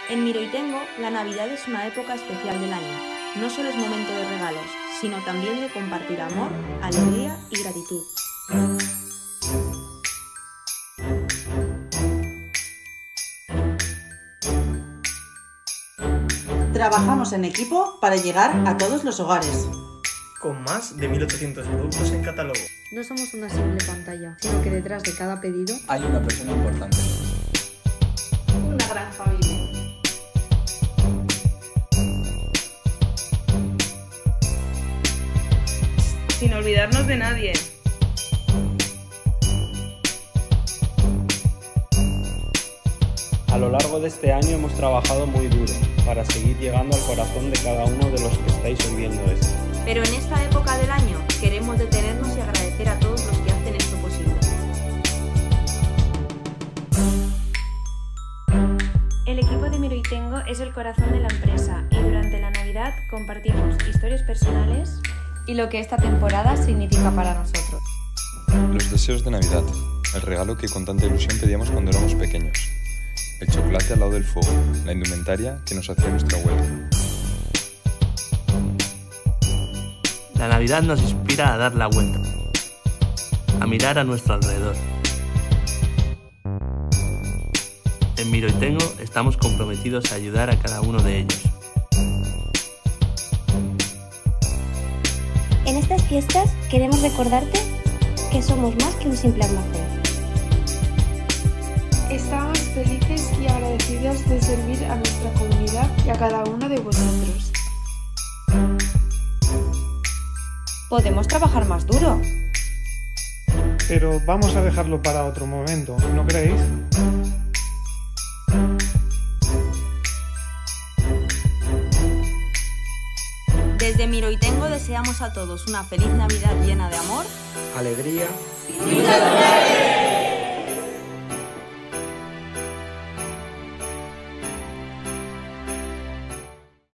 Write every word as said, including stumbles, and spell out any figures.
En Miroitengo, la Navidad es una época especial del año. No solo es momento de regalos, sino también de compartir amor, alegría y gratitud. Trabajamos en equipo para llegar a todos los hogares. Con más de mil ochocientos productos en catálogo. No somos una simple pantalla, sino que detrás de cada pedido hay una persona importante. Una gran familia. Sin olvidarnos de nadie. A lo largo de este año hemos trabajado muy duro para seguir llegando al corazón de cada uno de los que estáis oyendo esto. Pero en esta época del año queremos detenernos y agradecer a todos los que hacen esto posible. El equipo de Miroitengo es el corazón de la empresa y durante la Navidad compartimos historias personales y lo que esta temporada significa para nosotros. Los deseos de Navidad, el regalo que con tanta ilusión pedíamos cuando éramos pequeños. El chocolate al lado del fuego, la indumentaria que nos hacía nuestra abuela. La Navidad nos inspira a dar la vuelta, a mirar a nuestro alrededor. En Miroitengo estamos comprometidos a ayudar a cada uno de ellos. En estas fiestas queremos recordarte que somos más que un simple almacén. Estamos felices y agradecidos de servir a nuestra comunidad y a cada uno de vosotros. Podemos trabajar más duro. Pero vamos a dejarlo para otro momento, ¿no creéis? Desde Miroitengo deseamos a todos una feliz Navidad llena de amor, Alegría y mucha